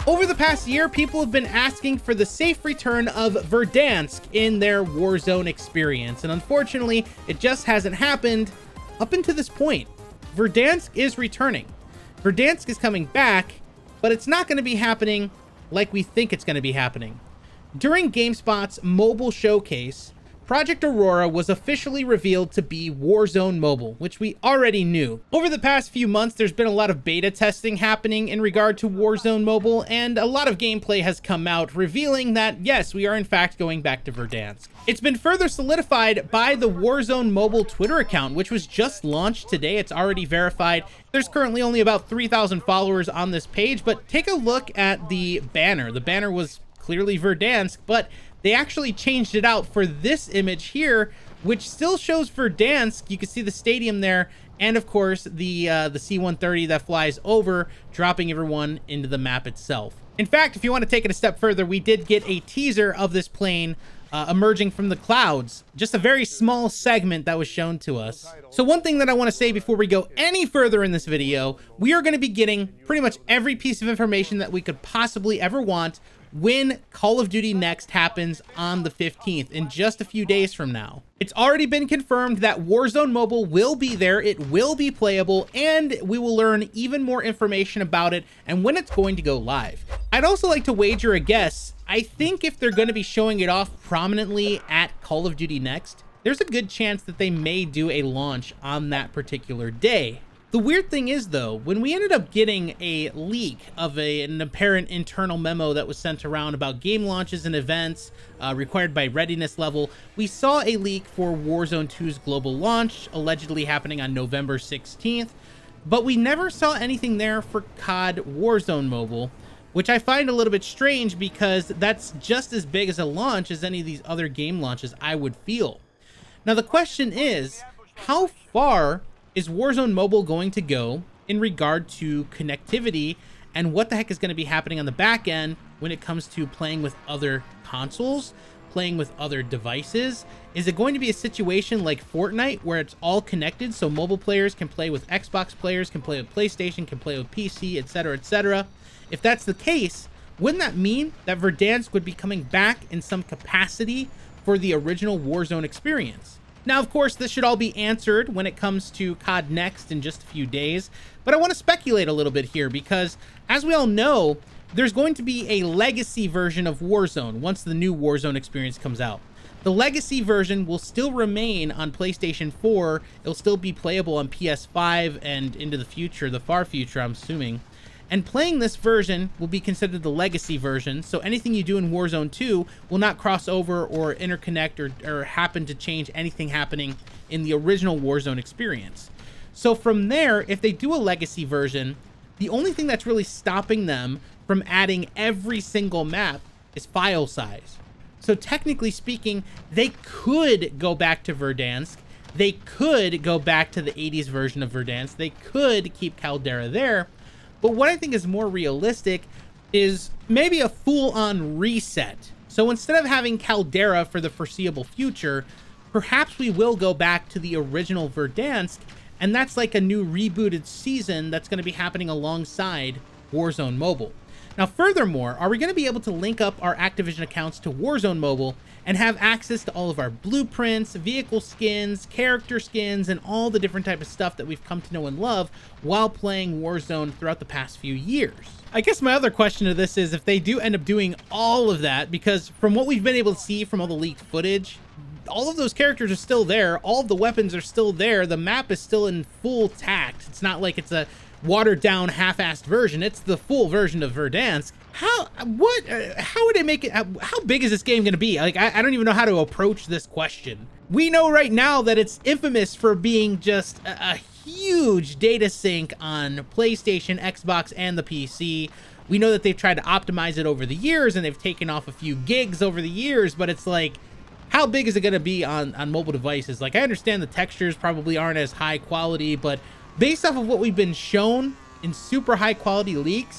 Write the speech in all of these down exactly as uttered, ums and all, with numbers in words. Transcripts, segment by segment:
Over the past year, people have been asking for the safe return of Verdansk in their Warzone experience, and unfortunately, it just hasn't happened up until this point. Verdansk is returning. Verdansk is coming back, but it's not going to be happening like we think it's going to be happening. During GameSpot's mobile showcase, Project Aurora was officially revealed to be Warzone Mobile, which we already knew. Over the past few months, there's been a lot of beta testing happening in regard to Warzone Mobile, and a lot of gameplay has come out revealing that, yes, we are in fact going back to Verdansk. It's been further solidified by the Warzone Mobile Twitter account, which was just launched today. It's already verified. There's currently only about three thousand followers on this page, but take a look at the banner. The banner was clearly Verdansk, but they actually changed it out for this image here, which still shows Verdansk. You can see the stadium there, and of course the uh, the C one thirty that flies over, dropping everyone into the map itself. In fact, if you want to take it a step further, we did get a teaser of this plane uh, emerging from the clouds. Just a very small segment that was shown to us. So one thing that I want to say before we go any further in this video, we are going to be getting pretty much every piece of information that we could possibly ever want when Call of Duty Next happens on the fifteenth, in just a few days from now. It's already been confirmed that Warzone Mobile will be there, it will be playable, and we will learn even more information about it and when it's going to go live. I'd also like to wager a guess. I think if they're going to be showing it off prominently at Call of Duty Next, there's a good chance that they may do a launch on that particular day. The weird thing is, though, when we ended up getting a leak of a, an apparent internal memo that was sent around about game launches and events uh, required by readiness level, we saw a leak for Warzone two's global launch, allegedly happening on November sixteenth, but we never saw anything there for C O D Warzone Mobile, which I find a little bit strange because that's just as big as a launch as any of these other game launches, I would feel. Now, the question is, how far is Warzone Mobile going to go in regard to connectivity, and what the heck is going to be happening on the back end when it comes to playing with other consoles, playing with other devices? Is it going to be a situation like Fortnite where it's all connected, so mobile players can play with Xbox players, can play with PlayStation, can play with P C, etc, et cetera? If that's the case, wouldn't that mean that Verdansk would be coming back in some capacity for the original Warzone experience? Now, of course, this should all be answered when it comes to C O D Next in just a few days, but I want to speculate a little bit here because, as we all know, there's going to be a legacy version of Warzone once the new Warzone experience comes out. The legacy version will still remain on PlayStation four, it'll still be playable on P S five and into the future, the far future, I'm assuming. And playing this version will be considered the legacy version, so anything you do in Warzone two will not cross over or interconnect or, or happen to change anything happening in the original Warzone experience. So from there, if they do a legacy version, the only thing that's really stopping them from adding every single map is file size. So technically speaking, they could go back to Verdansk, they could go back to the eighties version of Verdansk, they could keep Caldera there. But what I think is more realistic is maybe a full-on reset. So instead of having Caldera for the foreseeable future, perhaps we will go back to the original Verdansk, and that's like a new rebooted season that's going to be happening alongside Warzone Mobile. Now, furthermore, are we going to be able to link up our Activision accounts to Warzone Mobile and have access to all of our blueprints, vehicle skins, character skins, and all the different type of stuff that we've come to know and love while playing Warzone throughout the past few years? I guess my other question to this is if they do end up doing all of that, because from what we've been able to see from all the leaked footage, all of those characters are still there, all of the weapons are still there, the map is still in full tact. It's not like it's a watered down half-assed version, it's the full version of Verdansk. How, what, uh, how would they make it, how, how big is this game gonna be? Like, I, I don't even know how to approach this question. We know right now that it's infamous for being just a, a huge data sink on PlayStation, Xbox, and the P C. We know that they've tried to optimize it over the years, and they've taken off a few gigs over the years, but it's like, how big is it gonna be on, on mobile devices? Like, I understand the textures probably aren't as high quality, but based off of what we've been shown in super high quality leaks,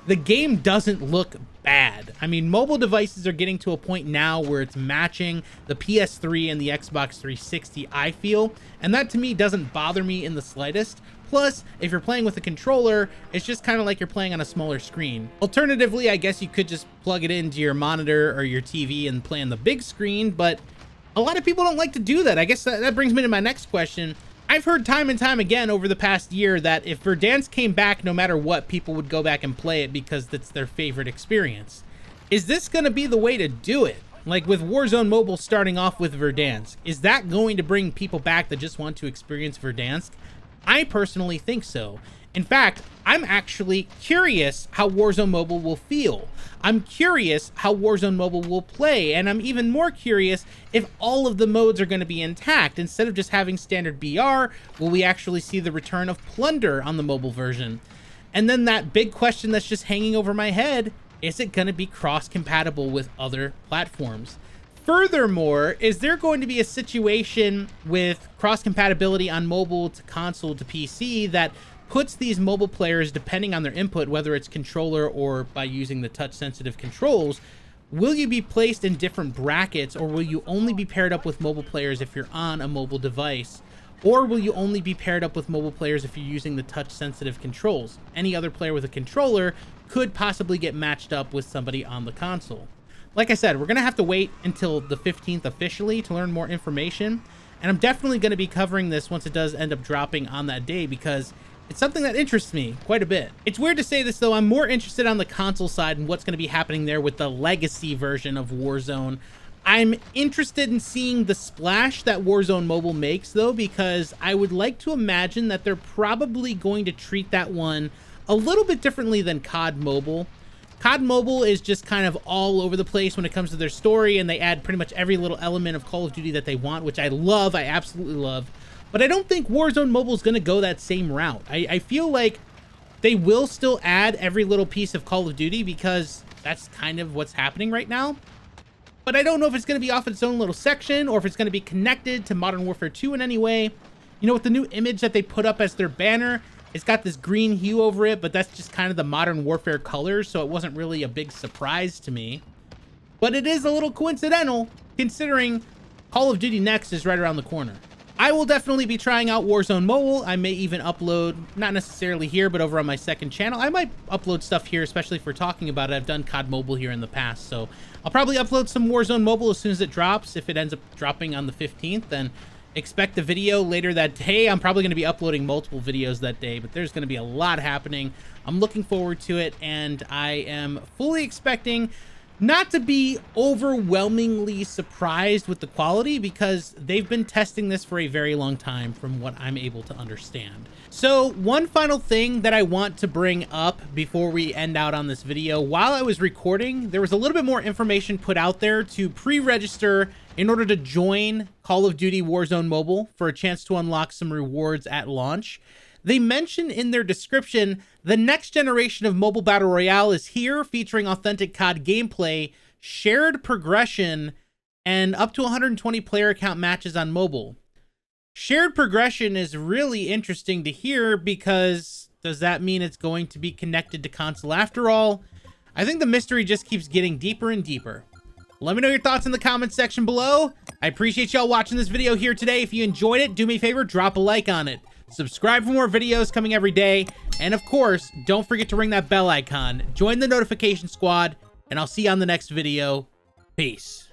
the game doesn't look bad. I mean, mobile devices are getting to a point now where it's matching the P S three and the Xbox three sixty, I feel, and that to me doesn't bother me in the slightest. Plus, if you're playing with a controller, it's just kind of like you're playing on a smaller screen. Alternatively, I guess you could just plug it into your monitor or your T V and play on the big screen, but a lot of people don't like to do that. I guess that, that brings me to my next question. I've heard time and time again over the past year that if Verdansk came back, no matter what, people would go back and play it because that's their favorite experience. Is this going to be the way to do it? Like with Warzone Mobile starting off with Verdansk, is that going to bring people back that just want to experience Verdansk? I personally think so. In fact, I'm actually curious how Warzone Mobile will feel. I'm curious how Warzone Mobile will play, and I'm even more curious if all of the modes are going to be intact. Instead of just having standard B R, will we actually see the return of Plunder on the mobile version? And then that big question that's just hanging over my head, is it going to be cross-compatible with other platforms? Furthermore, is there going to be a situation with cross-compatibility on mobile to console to P C that puts these mobile players, depending on their input, whether it's controller or by using the touch-sensitive controls, will you be placed in different brackets, or will you only be paired up with mobile players if you're on a mobile device? Or will you only be paired up with mobile players if you're using the touch-sensitive controls? Any other player with a controller could possibly get matched up with somebody on the console. Like I said, we're going to have to wait until the fifteenth officially to learn more information. And I'm definitely going to be covering this once it does end up dropping on that day, because it's something that interests me quite a bit. It's weird to say this, though. I'm more interested on the console side and what's going to be happening there with the legacy version of Warzone. I'm interested in seeing the splash that Warzone Mobile makes, though, because I would like to imagine that they're probably going to treat that one a little bit differently than C O D Mobile. C O D Mobile is just kind of all over the place when it comes to their story, and they add pretty much every little element of Call of Duty that they want, which I love. I absolutely love. But I don't think Warzone Mobile is going to go that same route. I, I feel like they will still add every little piece of Call of Duty because that's kind of what's happening right now. But I don't know if it's going to be off its own little section or if it's going to be connected to Modern Warfare two in any way. You know, with the new image that they put up as their banner, it's got this green hue over it, but that's just kind of the Modern Warfare colors, so it wasn't really a big surprise to me. But it is a little coincidental, considering Call of Duty Next is right around the corner. I will definitely be trying out Warzone Mobile. I may even upload, not necessarily here, but over on my second channel. I might upload stuff here, especially if we're talking about it. I've done C O D Mobile here in the past, so I'll probably upload some Warzone Mobile as soon as it drops. If it ends up dropping on the fifteenth, then expect a video later that day. I'm probably going to be uploading multiple videos that day, but there's going to be a lot happening. I'm looking forward to it, and I am fully expecting not to be overwhelmingly surprised with the quality, because they've been testing this for a very long time from what I'm able to understand. So one final thing that I want to bring up before we end out on this video, while I was recording, there was a little bit more information put out there to pre-register in order to join Call of Duty Warzone Mobile for a chance to unlock some rewards at launch. They mention in their description, the next generation of mobile Battle Royale is here, featuring authentic C O D gameplay, shared progression, and up to one hundred twenty player count matches on mobile. Shared progression is really interesting to hear, because does that mean it's going to be connected to console after all? I think the mystery just keeps getting deeper and deeper. Let me know your thoughts in the comments section below. I appreciate y'all watching this video here today. If you enjoyed it, do me a favor, drop a like on it. Subscribe for more videos coming every day. And of course, don't forget to ring that bell icon. Join the notification squad, and I'll see you on the next video. Peace.